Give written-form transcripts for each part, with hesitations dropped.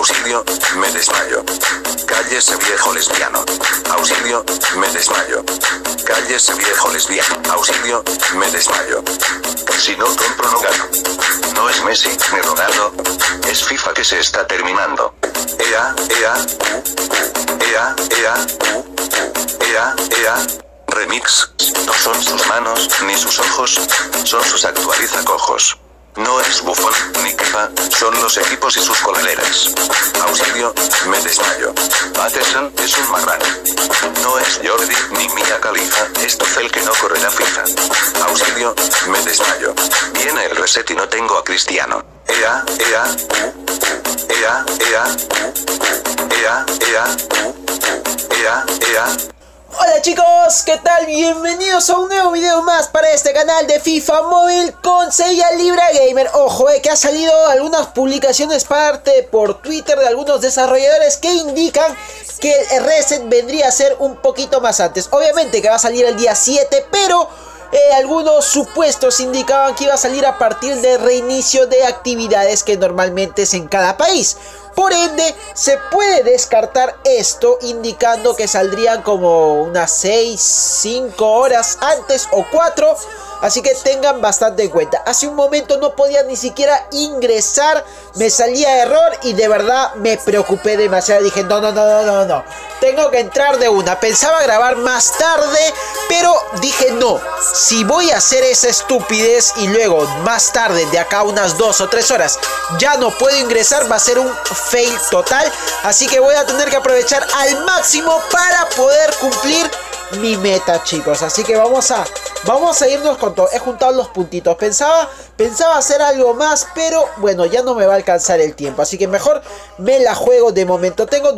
Auxilio, me desmayo. Cállese viejo lesbiano. Auxilio, me desmayo. Cállese viejo lesbiano. Auxilio, me desmayo. Si no compro no gano. No es Messi, ni Ronaldo. Es FIFA que se está terminando. Ea, ea, ea, ea, ea, ea. Remix. No son sus manos, ni sus ojos. Son sus actualizacojos. No es Buffon, ni Kepa, son los equipos y sus coladeras. Auxilio, me desmayo. Patterson es un marrano. No es Jordi, ni Mia Khalifa, es Tuchel que no corre la FIFA. Auxilio, me desmayo. Viene el reset y no tengo a Cristiano. Ea, ea, ea, ea, ea, ea, ea, ea. Hola chicos, ¿qué tal? Bienvenidos a un nuevo video más para este canal de FIFA Móvil con Sella Libra Gamer. Ojo, que ha salido algunas publicaciones parte por Twitter de algunos desarrolladores que indican que el reset vendría a ser un poquito más antes. Obviamente que va a salir el día 7, pero algunos supuestos indicaban que iba a salir a partir del reinicio de actividades que normalmente es en cada país. Por ende, se puede descartar esto, indicando que saldrían como unas 6, 5 horas antes o 4. Así que tengan bastante en cuenta. Hace un momento no podía ni siquiera ingresar. Me salía error y de verdad me preocupé demasiado. Dije, no. Tengo que entrar de una. Pensaba grabar más tarde, pero dije no. Si voy a hacer esa estupidez y luego más tarde, de acá unas 2 o 3 horas, ya no puedo ingresar, va a ser un fail total. Así que voy a tener que aprovechar al máximo para poder cumplir mi meta, chicos. Así que vamos a irnos con todo. He juntado los puntitos. Pensaba hacer algo más, pero bueno, ya no me va a alcanzar el tiempo. Así que mejor me la juego de momento. Tengo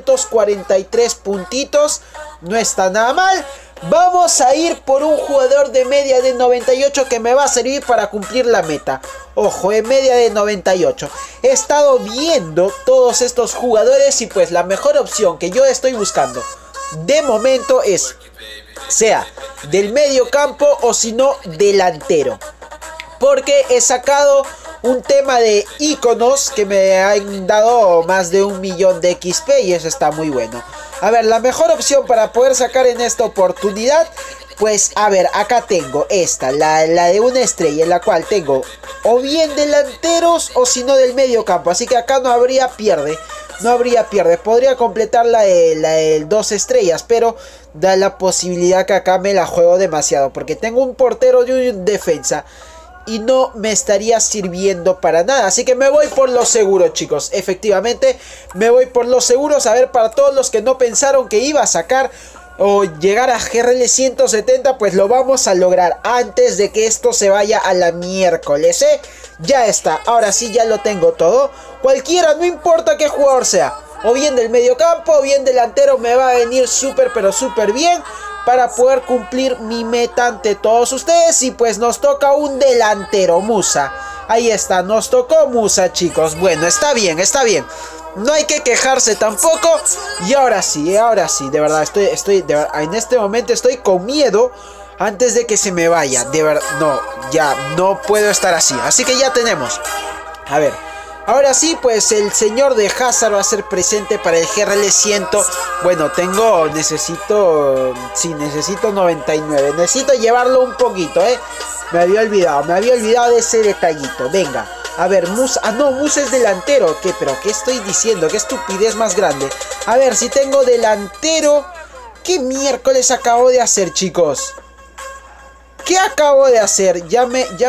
243 puntitos. No está nada mal. Vamos a ir por un jugador de media de 98 que me va a servir para cumplir la meta. Ojo, en media de 98. He estado viendo todos estos jugadores y pues la mejor opción que yo estoy buscando de momento es, sea del medio campo o si no delantero, porque he sacado un tema de iconos que me han dado más de 1 millón de XP y eso está muy bueno. A ver, la mejor opción para poder sacar en esta oportunidad, pues a ver, acá tengo esta, la de una estrella, en la cual tengo o bien delanteros o si no del medio campo, así que acá no habría pierde. Podría completar la de 2 estrellas, pero da la posibilidad que acá me la juego demasiado, porque tengo un portero y un defensa y no me estaría sirviendo para nada. Así que me voy por lo seguro, chicos. Efectivamente, me voy por los seguros. A ver, para todos los que no pensaron que iba a sacar o llegar a GRL 170, pues lo vamos a lograr antes de que esto se vaya a la miércoles, Ya está, ahora sí ya lo tengo todo. Cualquiera, no importa qué jugador sea, o bien del medio campo o bien delantero, me va a venir súper pero súper bien para poder cumplir mi meta ante todos ustedes. Y pues nos toca un delantero, Musa. Ahí está, nos tocó Musa, chicos. Bueno, está bien. No hay que quejarse tampoco. Y ahora sí, de verdad, en este momento estoy con miedo antes de que se me vaya. De verdad, no, ya no puedo estar así. Así que ya tenemos. A ver, ahora sí, pues el señor de Hazard va a ser presente para el GRL 100. Bueno, necesito 99. Necesito llevarlo un poquito, Me había olvidado de ese detallito. Venga. A ver, Musa. Ah, no, Musa es delantero. ¿Qué? ¿Pero qué estoy diciendo? ¿Qué estupidez más grande? A ver, si tengo delantero. ¿Qué miércoles acabo de hacer, chicos? ¿Qué acabo de hacer? ¿Qué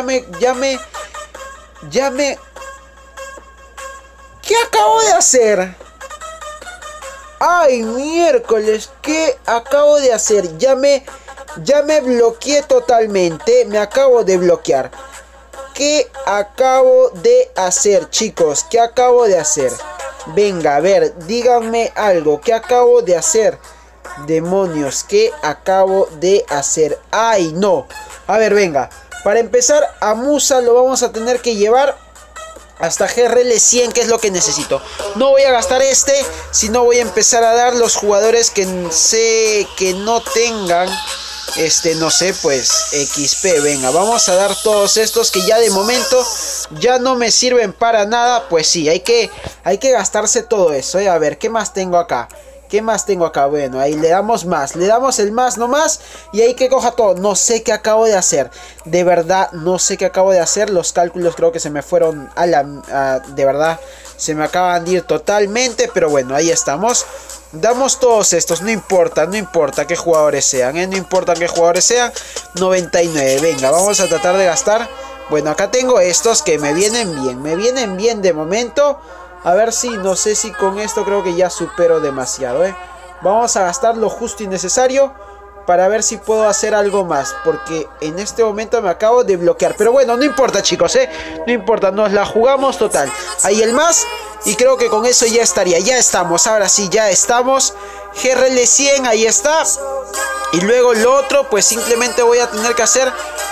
acabo de hacer? Ay, miércoles, ¿qué acabo de hacer? Ya me bloqueé totalmente. Me acabo de bloquear. ¿Qué acabo de hacer, chicos? ¿Qué acabo de hacer? Venga, a ver, díganme algo. ¿Qué acabo de hacer? Demonios, ¿qué acabo de hacer? ¡Ay, no! A ver, venga. Para empezar, a Musa lo vamos a tener que llevar hasta GRL 100, que es lo que necesito. No voy a gastar sino voy a empezar a dar los jugadores que sé que no tengan no sé, pues XP. Venga, vamos a dar todos estos que ya de momento ya no me sirven para nada. Pues sí, hay que gastarse todo eso, A ver, ¿qué más tengo acá? ¿Qué más tengo acá? Bueno, ahí le damos más. Le damos el más nomás. Y ahí que coja todo. No sé qué acabo de hacer. De verdad, no sé qué acabo de hacer. Los cálculos creo que se me fueron a la... de verdad, se me acaban de ir totalmente. Pero bueno, ahí estamos. Damos todos estos. No importa qué jugadores sean. No importa qué jugadores sean. 99. Venga, vamos a tratar de gastar. Bueno, acá tengo estos que me vienen bien. Me vienen bien de momento. A ver si, no sé si con esto creo que ya supero demasiado, Vamos a gastar lo justo y necesario para ver si puedo hacer algo más. Porque en este momento me acabo de bloquear. Pero bueno, no importa, chicos, No importa, nos la jugamos total. Ahí el más. Y creo que con eso ya estaría. Ya estamos, ahora sí, ya estamos. GRL 100, ahí está. Y luego lo otro, pues simplemente voy a tener que hacer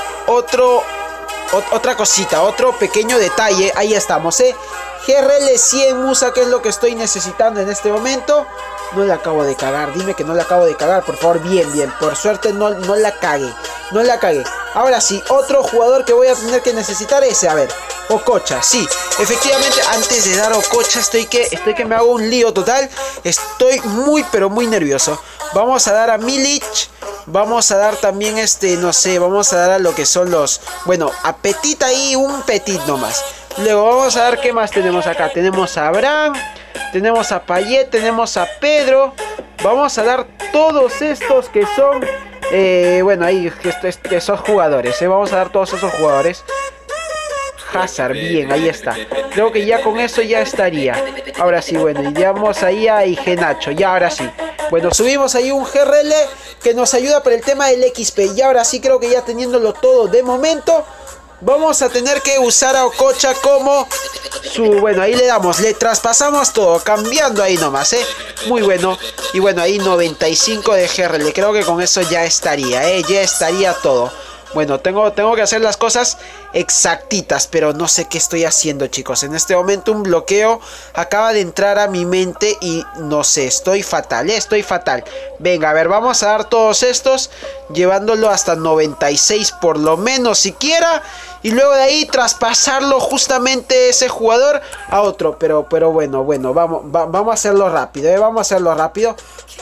otra cosita, otro pequeño detalle. Ahí estamos, GRL 100 Musa, que es lo que estoy necesitando en este momento. No la acabo de cagar, dime que no la acabo de cagar, por favor. Bien, por suerte no la cagué. No la cagué. Ahora sí, otro jugador que voy a tener que necesitar ese, a ver, Okocha, sí, efectivamente. Antes de dar Okocha estoy que me hago un lío total. Estoy muy pero muy nervioso. Vamos a dar a Milic. Vamos a dar también no sé, vamos a dar a lo que son los... Bueno, a Petit ahí, un Petit nomás. Luego vamos a ver qué más tenemos acá. Tenemos a Abraham, tenemos a Payet, tenemos a Pedro. Vamos a dar todos estos que son... bueno, ahí esos jugadores, Vamos a dar todos esos jugadores. Hazard, bien, ahí está. Creo que ya con eso ya estaría. Ahora sí, bueno, y llevamos ahí a Iheanacho. Ya, ahora sí. Bueno, subimos ahí un GRL que nos ayuda para el tema del XP. Y ahora sí creo que ya teniéndolo todo de momento, vamos a tener que usar a Okocha como su... Bueno, ahí le damos, le traspasamos todo, cambiando ahí nomás, Muy bueno. Y bueno, ahí 95 de GRL. Creo que con eso ya estaría, Ya estaría todo. Bueno, tengo que hacer las cosas exactitas, pero no sé qué estoy haciendo, chicos. En este momento un bloqueo acaba de entrar a mi mente y no sé, estoy fatal, estoy fatal. Venga, a ver, vamos a dar todos estos, llevándolo hasta 96 por lo menos siquiera. Y luego de ahí traspasarlo justamente ese jugador a otro. Pero bueno, vamos a hacerlo rápido, Vamos a hacerlo rápido.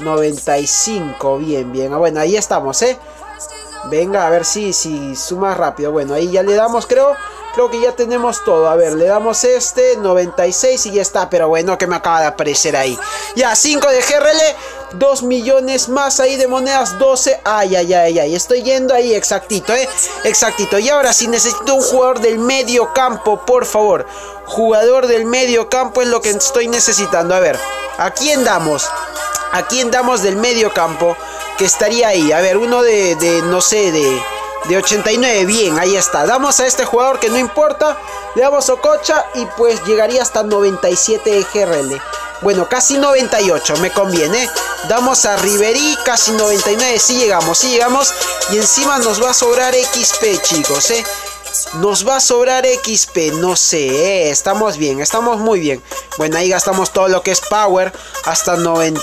95, bien. Bueno, ahí estamos, Venga, a ver si suma rápido. Bueno, ahí ya le damos, creo que ya tenemos todo. A ver, le damos 96 y ya está. Pero bueno, que me acaba de aparecer ahí. Ya, 5 de GRL, 2 millones más ahí de monedas, 12. Ay. Estoy yendo ahí exactito, exactito. Y ahora sí necesito un jugador del medio campo, por favor. Jugador del medio campo es lo que estoy necesitando. A ver, ¿a quién damos? ¿A quién damos del medio campo? Que estaría ahí, a ver, uno no sé, de 89, bien, ahí está. Damos a este jugador que no importa, le damos Okocha y pues llegaría hasta 97 de GRL. Bueno, casi 98, me conviene. Damos a Ribery, casi 99, sí llegamos. Y encima nos va a sobrar XP, chicos, Nos va a sobrar XP, no sé, estamos bien, estamos muy bien. Bueno, ahí gastamos todo lo que es Power, hasta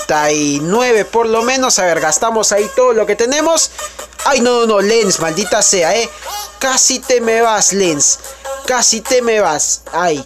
99 por lo menos. A ver, gastamos ahí todo lo que tenemos. Ay, no, Lens, maldita sea, Casi te me vas, Lens. Casi te me vas. Ay.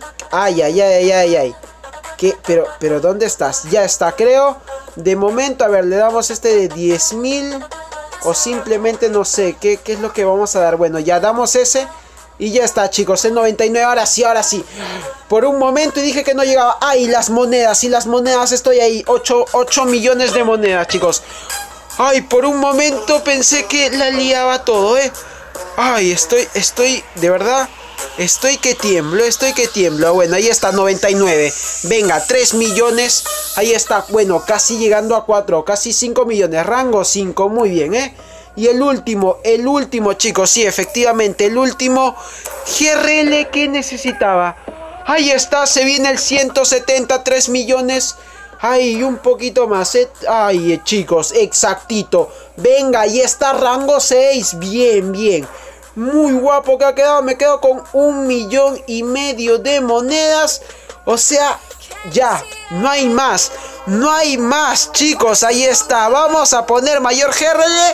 ¿Qué? Pero ¿dónde estás? Ya está, creo. De momento, a ver, le damos de 10.000. O simplemente no sé, ¿qué es lo que vamos a dar? Bueno, ya damos ese. Y ya está, chicos, en 99, ahora sí. Por un momento y dije que no llegaba. Ay, las monedas, estoy ahí. 8 millones de monedas, chicos. Ay, por un momento pensé que la liaba todo, Ay, estoy, de verdad, estoy que tiemblo. Bueno, ahí está, 99. Venga, 3 millones. Ahí está, bueno, casi llegando a 4, casi 5 millones. Rango 5, muy bien, Y el último, chicos, sí, efectivamente, el último GRL que necesitaba. Ahí está, se viene el 173 millones. Ay, un poquito más, Ay, chicos, exactito. Venga, ahí está, rango 6, bien. Muy guapo que ha quedado, me quedo con 1,5 millones de monedas. O sea, ya, no hay más, chicos, ahí está. Vamos a poner mayor GRL.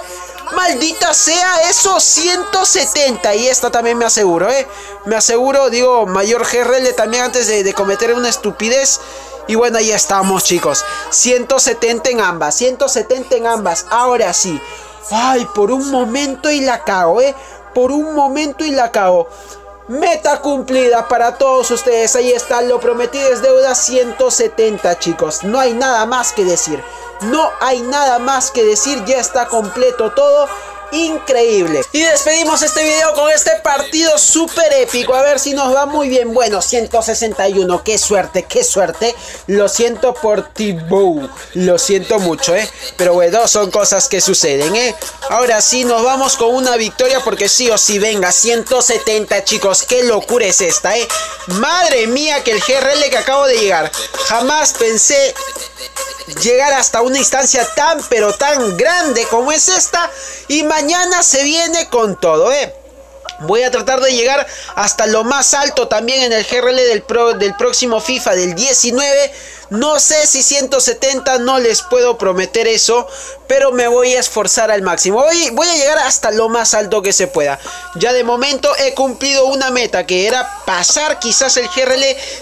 Maldita sea, eso 170. Y esta también me aseguro, me aseguro, digo, mayor GRL también antes de cometer una estupidez. Y bueno, ahí estamos, chicos. 170 en ambas, 170 en ambas. Ahora sí. Ay, por un momento y la cago, por un momento y la cago. Meta cumplida para todos ustedes. Ahí está, lo prometido es deuda. 170, chicos. No hay nada más que decir. No hay nada más que decir. Ya está completo todo. Increíble. Y despedimos este video con este partido súper épico. A ver si nos va muy bien. Bueno, 161. Qué suerte, qué suerte. Lo siento por Thibaut. Lo siento mucho, pero bueno, son cosas que suceden, Ahora sí, nos vamos con una victoria porque sí o sí, venga, 170, chicos. Qué locura es esta, Madre mía, que el GRL que acabo de llegar. Jamás pensé llegar hasta una instancia tan pero tan grande como es esta. Y mañana se viene con todo, Voy a tratar de llegar hasta lo más alto también en el GRL del próximo FIFA, del 19. No sé si 170, no les puedo prometer eso, pero me voy a esforzar al máximo. Voy a llegar hasta lo más alto que se pueda. Ya de momento he cumplido una meta, que era pasar quizás el GRL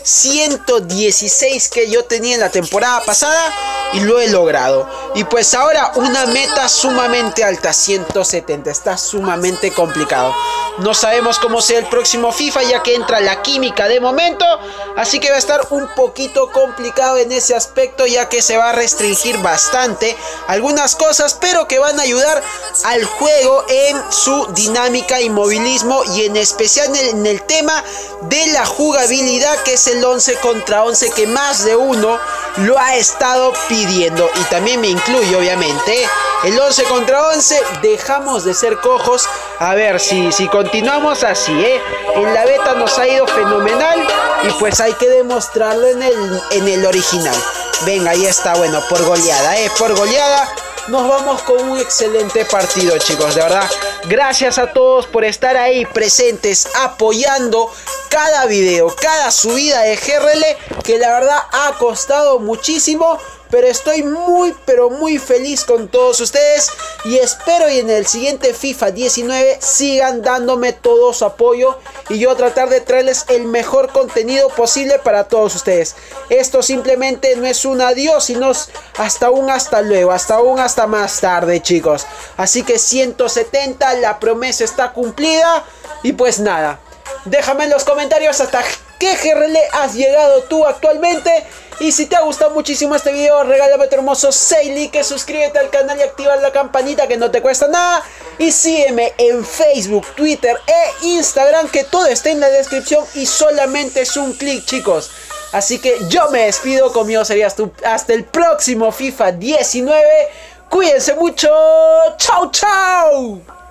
116 que yo tenía en la temporada pasada, y lo he logrado. Y pues ahora una meta sumamente alta, 170. Está sumamente complicado. No sabemos cómo sea el próximo FIFA, ya que entra la química de momento, así que va a estar un poquito complicado en ese aspecto, ya que se va a restringir bastante algunas cosas, pero que van a ayudar al juego en su dinámica y movilismo, y en especial en el tema de la jugabilidad, que es el 11 contra 11 que más de uno lo ha estado pidiendo, y también me incluyo, obviamente. El 11 contra 11, dejamos de ser cojos. A ver si continuamos así, en la beta nos ha ido fenomenal, y pues hay que demostrarlo en el original. Venga, ahí está, bueno, por goleada, por goleada. Nos vamos con un excelente partido, chicos, de verdad. Gracias a todos por estar ahí presentes, apoyando cada video, cada subida de GRL, que la verdad ha costado muchísimo. Pero estoy muy, pero muy feliz con todos ustedes. Y espero y en el siguiente FIFA 19 sigan dándome todo su apoyo. Y yo tratar de traerles el mejor contenido posible para todos ustedes. Esto simplemente no es un adiós, sino hasta luego. Hasta más tarde, chicos. Así que 170, la promesa está cumplida. Y pues nada, déjame en los comentarios hasta qué GRL has llegado tú actualmente. Y si te ha gustado muchísimo este video, regálame tu hermoso 6 likes, suscríbete al canal y activa la campanita, que no te cuesta nada. Y sígueme en Facebook, Twitter e Instagram, que todo está en la descripción y solamente es un clic, chicos. Así que yo me despido, conmigo serías tú hasta el próximo FIFA 19. Cuídense mucho, chau chau.